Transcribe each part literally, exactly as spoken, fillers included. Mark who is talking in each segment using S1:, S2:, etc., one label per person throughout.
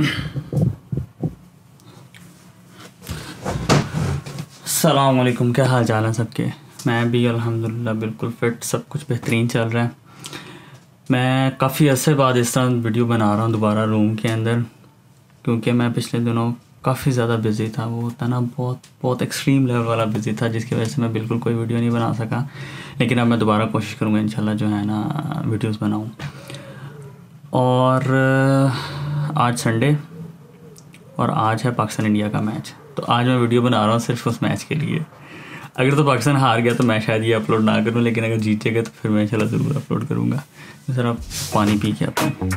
S1: अस्सलाम वालेकुम, क्या हाल चाल है सबके। मैं भी अल्हम्दुलिल्लाह बिल्कुल फ़िट, सब कुछ बेहतरीन चल रहा है। मैं काफ़ी अर्से बाद इस तरह वीडियो बना रहा हूँ दोबारा रूम के अंदर, क्योंकि मैं पिछले दिनों काफ़ी ज़्यादा बिज़ी था। वो होता ना बहुत बहुत एक्सट्रीम लेवल वाला बिज़ी था, जिसकी वजह से मैं बिल्कुल कोई वीडियो नहीं बना सका। लेकिन अब मैं दोबारा कोशिश करूँगा इंशाल्लाह जो है ना वीडियोस बनाऊँ। और आज संडे और आज है पाकिस्तान इंडिया का मैच, तो आज मैं वीडियो बना रहा हूँ सिर्फ उस मैच के लिए। अगर तो पाकिस्तान हार गया तो मैं शायद ये अपलोड ना करूँ, लेकिन अगर जीतेगा तो फिर मैं इंशाल्लाह ज़रूर अपलोड करूँगा। तो ज़रा पानी पी के आता हूँ।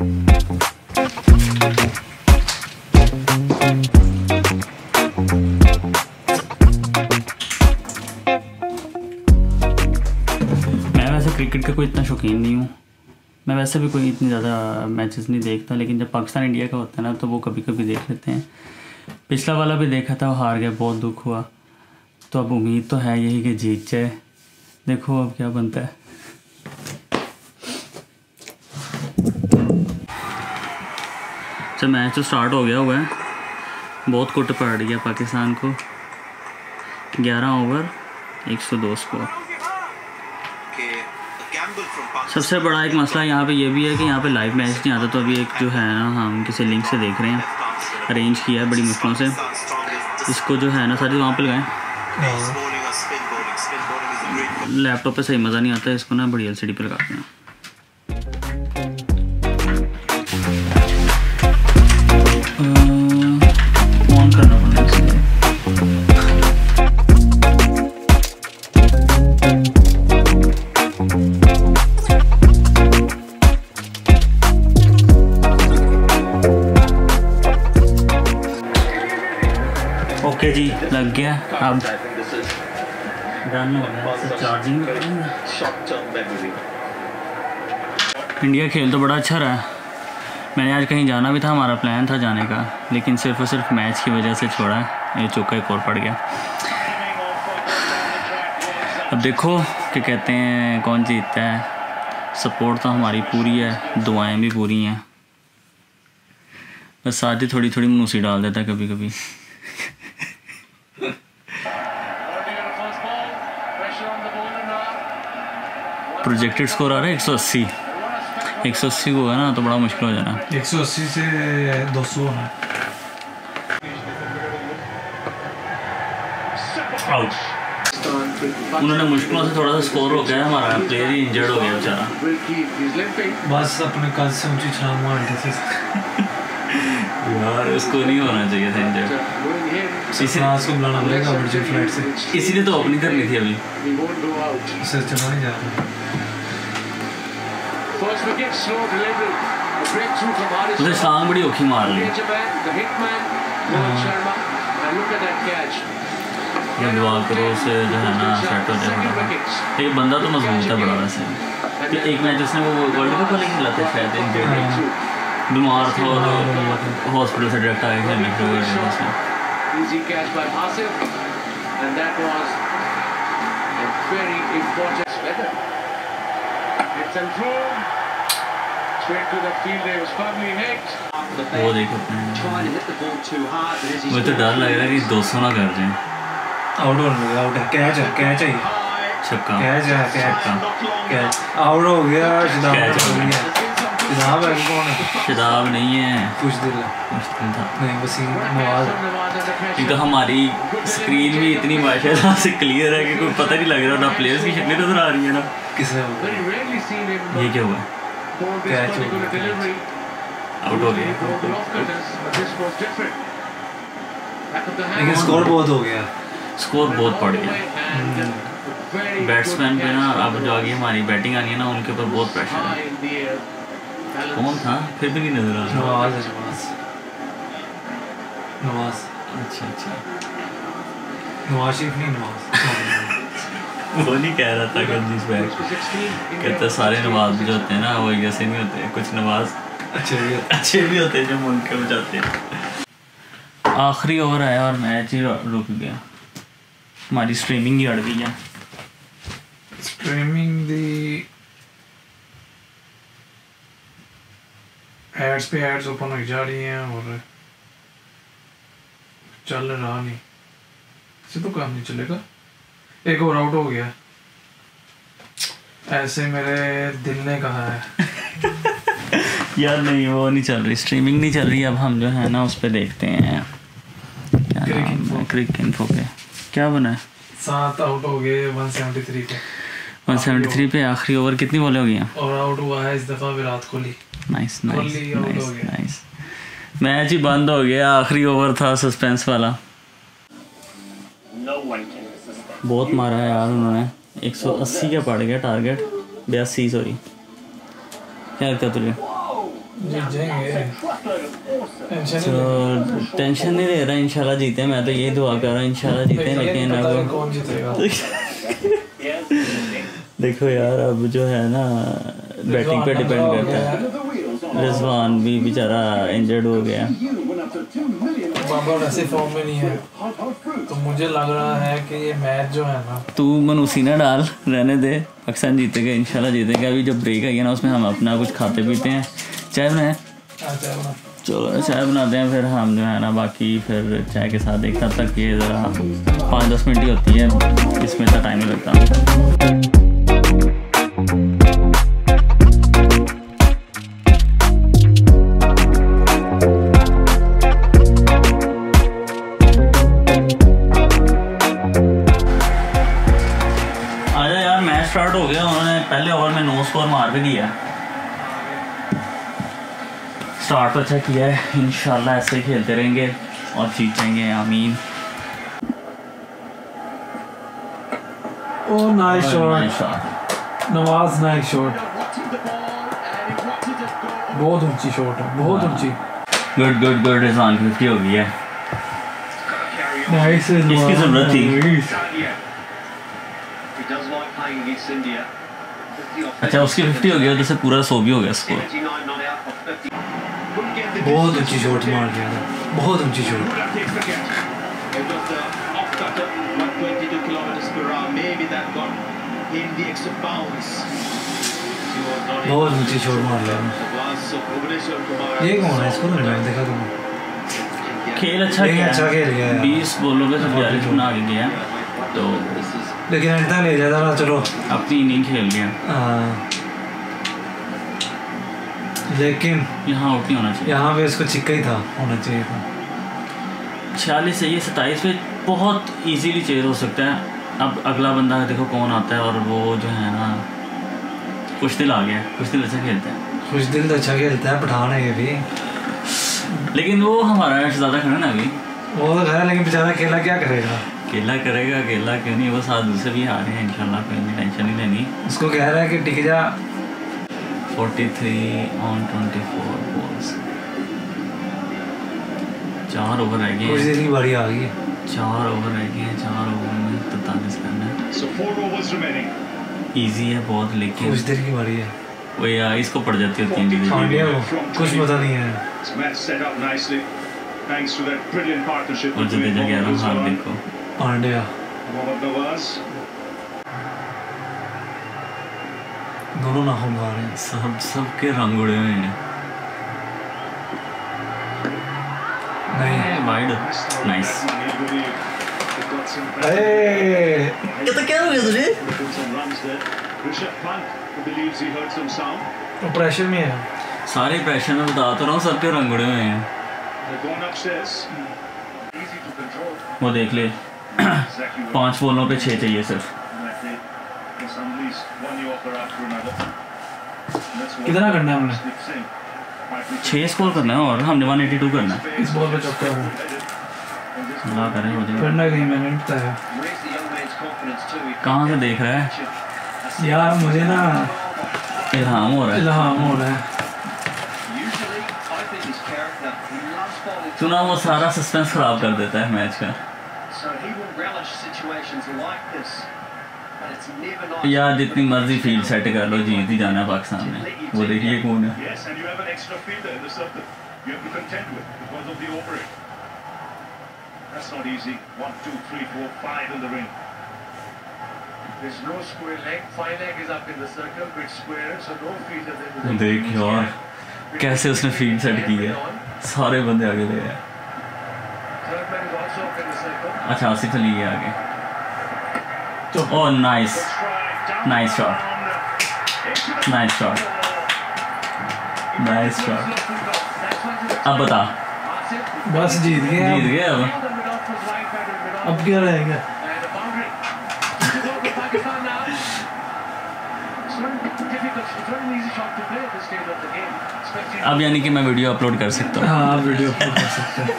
S1: मैं वैसे क्रिकेट का कोई इतना शौकीन नहीं हूँ, मैं वैसे भी कोई इतनी ज़्यादा मैचेस नहीं देखता, लेकिन जब पाकिस्तान इंडिया का होता है ना तो वो कभी कभी देख लेते हैं। पिछला वाला भी देखा था, वो हार गया, बहुत दुख हुआ। तो अब उम्मीद तो है यही कि जीत जाए, देखो अब क्या बनता है। अच्छा, मैच तो स्टार्ट हो गया हुआ है, बहुत कुट पड़ रही है पाकिस्तान को। ग्यारह ओवर एक सौ दो स्कोर। सबसे बड़ा एक मसला यहाँ पे ये भी है कि यहाँ पे लाइव मैच नहीं आता, तो अभी एक जो है ना हम किसी लिंक से देख रहे हैं, अरेंज किया है बड़ी मुश्किलों से। इसको जो है ना सारी वहाँ पे लगाएं, लैपटॉप पे सही मज़ा नहीं आता है, इसको ना बड़ी एलसीडी पे लगाते हैं। ऑन करना पड़ेगा इसलिए। ओके जी, लग गया। अब डन हो गया, चार्जिंग। इंडिया खेल तो बड़ा अच्छा रहा। मैंने आज कहीं जाना भी था, हमारा प्लान था जाने का, लेकिन सिर्फ और सिर्फ मैच की वजह से छोड़ा। ये चौका एक और पड़ गया। अब देखो क्या कहते हैं, कौन जीतता है। सपोर्ट तो हमारी पूरी है, दुआएं भी पूरी हैं, बस साथ ही थोड़ी थोड़ी मनूसी डाल देता है कभी कभी। प्रोजेक्टेड स्कोर आ रहा है एक सौ अस्सी। एक सौ अस्सी को है ना तो बड़ा मुश्किल हो जाना।
S2: एक सौ अस्सी से दो सौ होना।
S1: आउट। उन्होंने मुश्किलों से थोड़ा सा स्कोर हो गया, हमारा प्लेयर ही इंजर्ड हो गया बेचारा।
S2: बस अपने कल से ऊंची छलांग मार दी थी
S1: यार, उसको नहीं होना चाहिए था इंजर्ड।
S2: इसी को बुलाना पड़ेगा वर्जिन फ्लाइट से,
S1: इसीलिए तो ओपनिंग करनी थी अभी।
S2: उसे चला नहीं जा रहा।
S1: उसे छलांग बड़ी औखी मार ली। ये दुआ करो उसे जो है ना सेट हो जाए। एक बंदा तो मजबूत है बड़ा वैसे, कि एक मैच उसने वो वर्ल्ड कप वाले खेला था शायद, इंजर्ड बीमार था और हॉस्पिटल से डायरेक्ट आए खेलने शुरू कर दिया उसने।
S3: Easy catch by Hasif, and that was a very important weather. It's and through straight to the field. It was firmly hit.
S1: वो देखो, मुझे तो डर लग रहा है कि दो सौ ना कर जाए।
S2: आउट हो गया, आउट है, कैच है, कैच है,
S1: छक्का,
S2: कैच है, कैच, कैच, आउट हो गया। कैच हो गया। शदाब है, कौन है?
S1: शदाब नहीं है,
S2: कुछ दिल
S1: मुश्किल था।
S2: नहीं, वसीम नवाज।
S1: एक तो हमारी स्क्रीन भी इतनी माशाल्लाह से क्लियर है कि कोई पता नहीं लग रहा, ना प्लेयर्स की शक्लें नजर आ रही है ना।
S2: किसे
S1: ये क्या हुआ?
S2: कैच हो गया,
S1: आउट हो गया।
S2: लेकिन स्कोर बहुत हो गया,
S1: स्कोर बहुत पड़ गया। बैट्समैन पे ना अब जो आगे हमारी बैटिंग आनी है ना, उनके ऊपर बहुत प्रेशर है। कौन था फिर भी नहीं नजर आ रहा।
S2: नवाज है, नवाज नवाज
S1: अच्छा अच्छा,
S2: नवाज शरीफ नहीं, नवाज।
S1: वो नहीं कह रहा था गंजीस बैग, कहता सारे नवाज जो होते हैं ना वो जैसे नहीं होते, कुछ नवाज
S2: अच्छे भी
S1: अच्छे भी होते हैं जो मुल्क के बचाते हैं। आखिरी ओवर आया और मैच ही रुक गया, हमारी स्ट्रीमिंग ही अड़ गई है।
S2: स्ट्रीमिंग दी एड्स पे एड्स ओपन हो जा रही हैं और चल रहा नहीं, इसे तो काम नहीं चलेगा। एक और आउट हो गया, ऐसे मेरे दिल ने कहा है।
S1: यार नहीं वो नहीं चल रही, स्ट्रीमिंग नहीं चल रही। अब हम जो है ना उस पर देखते हैं क्या नाम है, क्रिक इन्फो पे क्या बना है।
S2: सात आउट हो गए वन सेवेंटी थ्री पे।
S1: वन सेवेंटी थ्री पे आखिरी ओवर कितनी बॉलें हो गई हैं?
S2: और आउट हुआ है इस दफ़ा Virat Kohli.
S1: Nice nice nice nice. Match ही बंद हो गया, आखिरी ओवर था सस्पेंस वाला। बहुत मारा है यार उन्होंने, एक सौ अस्सी का पड़ गया टारगेट, बयासी सॉरी। क्या लगता तुझे? तो टेंशन नहीं ले रहा, इंशाल्लाह जीते। मैं तो यही दुआ कर रहा हूँ इंशाल्लाह जीते, लेकिन अब
S2: कौन जीतेगा?
S1: देखो यार अब जो है ना बैटिंग पे डिपेंड करता है। रिजवान भी बेचारा इंजर्ड हो गया,
S2: बाबर वैसे फॉर्म में नहीं है, तो मुझे लग रहा है कि ये मैच जो है ना,
S1: तू मनूसी ना डाल, रहने दे। पाकिस्तान जीतेगा इंशाल्लाह जीतेगा। अभी जब ब्रेक आई है ना उसमें हम अपना कुछ खाते पीते हैं। चाय बनाए? चलो चाय बनाते हैं, फिर हम जो है ना बाकी फिर चाय के साथ एक तब तक ये ज़रा पाँच दस मिनट ही होती है, इसमें इतना टाइम नहीं लगता। स्टार्ट हो गया, उन्होंने पहले ओवर में नो स्कोर मार भी दिया। स्टार्ट तो अच्छा किया है, इंशाल्लाह ऐसे ही खेलते रहेंगे और जीतेंगे, आमीन।
S2: Oh nice shot, Nawaz nice shot, बहुत ऊंची शॉट है, बहुत ऊंची।
S1: गुड गुड गुड, रिजवान की फिफ्टी हो गई है।
S2: नाइस,
S1: इसकी जरूरत थी। अच्छा उसकी फिफ्टी हो गया तो से पूरा सौ भी हो गया स्कोर।
S2: बहुत ऊंची शॉट मार दिया, बहुत ऊंची शॉट। बहुत ऊंची शॉट मार लिया। ये कौन है? इसको मैंने देखा तुमने।
S1: खेल अच्छा
S2: किया, अच्छा खेल गया।
S1: बीस बॉलों पे तो बयालीस बना के गया, तो
S2: लेकिन इतना ले जाता ना, चलो
S1: अपनी इनिंग खेल गया।
S2: हाँ लेकिन
S1: यहाँ आउट नहीं होना चाहिए,
S2: यहाँ पे इसको छिक्का ही था, होना चाहिए था।
S1: छियालीस से ये सत्ताईस पे बहुत इजीली चेज हो सकता है। अब अगला बंदा देखो कौन आता है, और वो जो है ना खुश दिल आ गया। खुश दिल अच्छा खेलता है,
S2: खुश दिल तो अच्छा खेलता है, पठान है ये भी,
S1: लेकिन वो हमारा ज़्यादा खड़ा ना अभी।
S2: वो तो खड़ा, लेकिन बेचारा अकेला क्या करेगा?
S1: अकेला करेगा, अकेला क्यों नहीं, वो साथ दूसरे भी आ रहे हैं इंशाल्लाह, कोई टेंशन नहीं लेनी।
S2: उसको कह रहा है कि टिक जा।
S1: तैंतालीस ऑन चौबीस बॉल्स, चार ओवर रह गए।
S2: कुछ देर की बारी आ गई,
S1: चार ओवर रह गए हैं, चार ओवर में तैंतालीस करना है। इजी है बहुत, लेकिन
S2: कुछ देर की बारी है।
S1: वो यार इसको पड़ जाती होती है
S2: पांड्या को कुछ पता नहीं है।
S1: और जडेजा कह रहा हूँ हार्दिक को।
S2: पांड्या दोनों नाखून खा रहे हैं,
S1: सब सब के रंग उड़े हुए हैं।
S2: नहीं
S1: वाइड, नाइस।
S2: ये
S1: तो क्या हो गया तुझे?
S2: तो प्रेशर में है,
S1: सारे प्रेशर में बता तो रहा हूँ, सबके रंग उड़े हुए हैं। वो देख ले पांच बॉलों पे छः चाहिए सिर्फ।
S2: कितना करना है हमने?
S1: छः स्कोर करना है और हमने वन एटी टू करना है।
S2: इस बॉल पे चौका हूँ,
S1: अल्लाह करे हो जाए।
S2: करना कहीं मैंने नहीं बताया।
S1: कहाँ से देख रहा है
S2: यार? मुझे ना
S1: इल्हाम हो रहा है,
S2: इल्हाम हो रहा है।
S1: तू ना वो सारा सस्पेंस खराब कर देता है मैच का। यार जितनी मर्जी फील्ड सेट कर लो, जीत ही जाना है पाकिस्तान ने। वो देखिए कौन है। देख यार कैसे उसने फील्ड सेट की है, सारे बंदे आगे ले आए। अच्छा आसिफ अली है आगे। Oh nice nice shot nice shot nice shot. अब बता।
S2: बस जीत गए
S1: जीत गए अब
S2: अब क्या रहेगा।
S1: अब यानी कि मैं वीडियो अपलोड कर सकता हूँ।
S2: हाँ वीडियो अपलोड कर सकते हैं।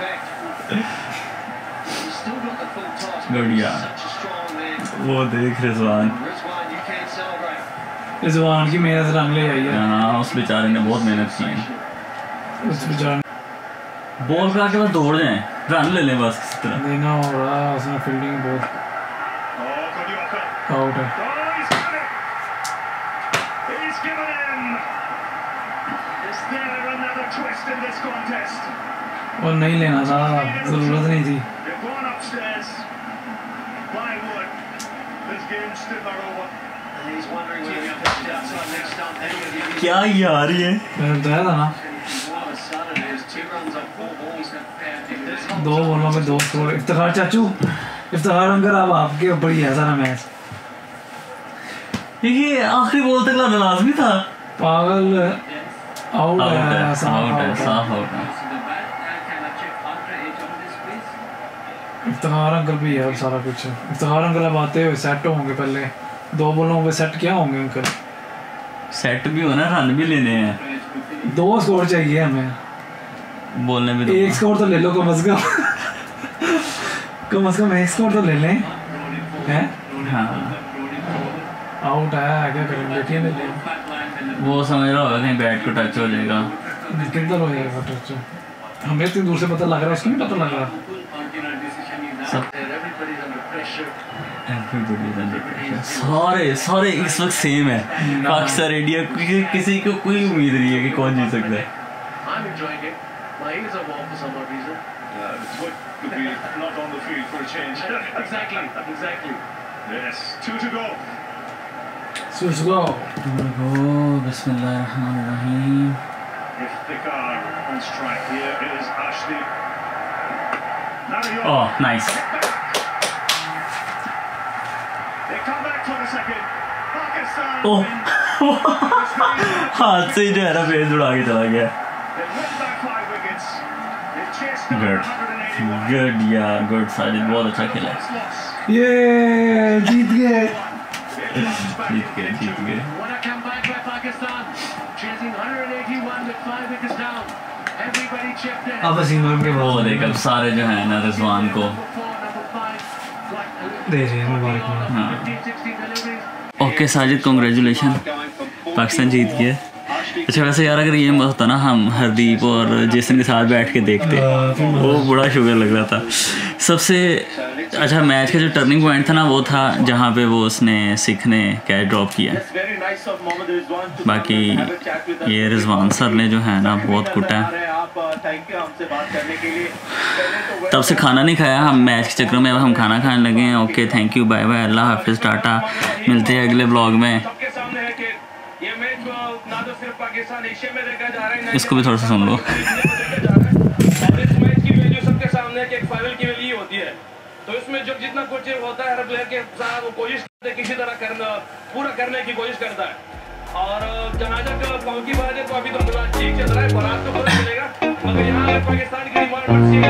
S1: बढ़िया। वो देख रिजवान
S2: रिजवान की मेहनत रंग ले आई है।
S1: हाँ उस बेचारे ने बहुत मेहनत की है।
S2: उस बेचारे
S1: बॉल पे आके बस दौड़ जाए रन ले लें बस किसी तरह।
S2: देना हो रहा है उसने फील्डिंग बहुत आउट है। और नहीं लेना था जरूरत नहीं थी।
S1: क्या यार ये
S2: मैंने बताया था ना दो बॉलों में दो स्कोर। इफ्तिखार चाचू इफ्तिखार अंकल अब आपके ऊपर ही है सारा मैच।
S1: ये आखिरी बॉल तक लाना लाजमी था।
S2: पागल आउट है
S1: आउट है
S2: साफ
S1: आउट है
S2: आउट है।
S1: साफ आउट है।
S2: इफ्तिखार अंकल भी है सारा कुछ। इफ्तिखार अंकल अब आते हुए सेट होंगे। पहले दो बॉलों पे सेट क्या होंगे अंकल।
S1: सेट भी होना रन भी लेने हैं।
S2: दो स्कोर चाहिए हमें।
S1: बोलने भी दो।
S2: एक स्कोर तो ले लो कम अज कम। कम अज कम एक स्कोर तो ले लें हैं।
S1: हाँ
S2: आउट है क्या करेंगे। देखिए ले लें
S1: वो समझ रहा होगा कहीं बैट को टच हो जाएगा।
S2: किधर हो जाएगा टच। हमें इतनी दूर से पता लग रहा है उसको नहीं पता लग रहा।
S1: सब सारे सारे इस वक्त सेम है। पाकिस्तान इंडिया किसी को कोई उम्मीद नहीं है कि कौन जीत सकता है। बिस्मिल्लाहिर्रहमानिर्रहीम। Oh, nice. Oh, हाथ से ही जो है ना फेस उड़ा के चला गया। गुड गुड या गुड साजिद बहुत अच्छा खेला।
S2: ये जीत गए
S1: जीत गए जीत गए।
S2: अब वसीम के
S1: वो देख अब सारे जो है ना रिजवान को
S2: दे रहे हैं मुबारक।
S1: हाँ ओके साजिद कॉन्ग्रेचुलेशन पाकिस्तान जीत गया। अच्छा वैसे यार अगर ये होता ना हम हरदीप और जेसन के साथ बैठ के देखते वो बड़ा शुगर लग रहा था। सबसे अच्छा मैच का जो टर्निंग पॉइंट था ना वो था जहाँ पे वो उसने सिख ने कैच ड्रॉप किया। बाकी ये रिजवान सर ने जो है ना बहुत कुटा है। तब से खाना नहीं खाया हम मैच के चक्कर में। अब हम खाना खाने लगे हैं। Okay thank you bye bye Allah हाफिज़ टाटा। मिलते हैं अगले ब्लॉग में। इसको भी थोड़ा सा सुन लो।
S4: तो इसमें जो जितना कुछ होता है हर प्लेयर के साथ वो कोशिश करते हैं किसी तरह करना पूरा करने की कोशिश करता है। और जनाजा का की बात है तो अभी तो ठीक चल रहा है। बारात तो पता चलेगा मगर यहाँ पाकिस्तान की डिमांड